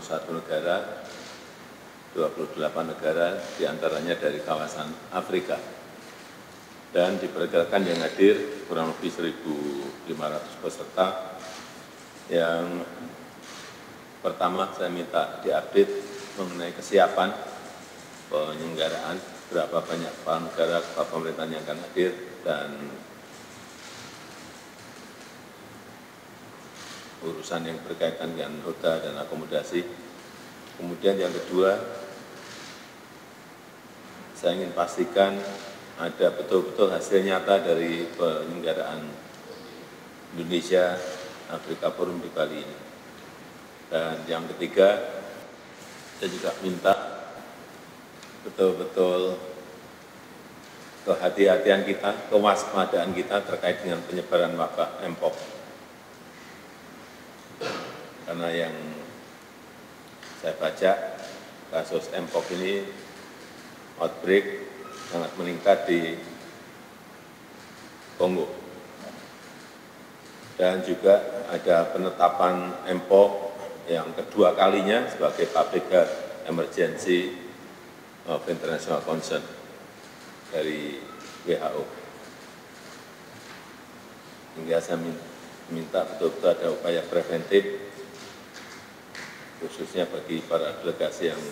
negara, 28 negara diantaranya dari kawasan Afrika. Dan diperkirakan yang hadir kurang lebih 1.500 peserta. Yang pertama saya minta diupdate mengenai kesiapan penyelenggaraan, berapa banyak kepala negara, kepala pemerintahan yang akan hadir, dan urusan yang berkaitan dengan hotel dan akomodasi. Kemudian yang kedua, saya ingin pastikan ada betul-betul hasil nyata dari penyelenggaraan Indonesia Afrika Forum di Bali ini. Dan yang ketiga, saya juga minta betul-betul kehati-hatian kita, kewaspadaan kita terkait dengan penyebaran wabah Mpox. Karena yang saya baca, kasus Mpox ini outbreak sangat meningkat di Kongo. Dan juga ada penetapan Mpox yang kedua kalinya sebagai public health emergency of international concern dari WHO. Hingga saya minta betul-betul ada upaya preventif, khususnya bagi para delegasi yang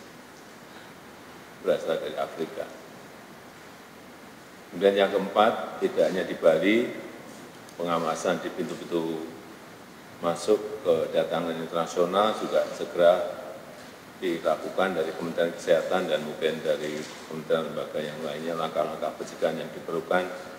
berasal dari Afrika. Kemudian yang keempat, tidak hanya di Bali, pengawasan di pintu-pintu masuk kedatangan internasional juga segera dilakukan dari Kementerian Kesehatan dan mungkin dari kementerian lembaga yang lainnya, langkah-langkah pencegahan yang diperlukan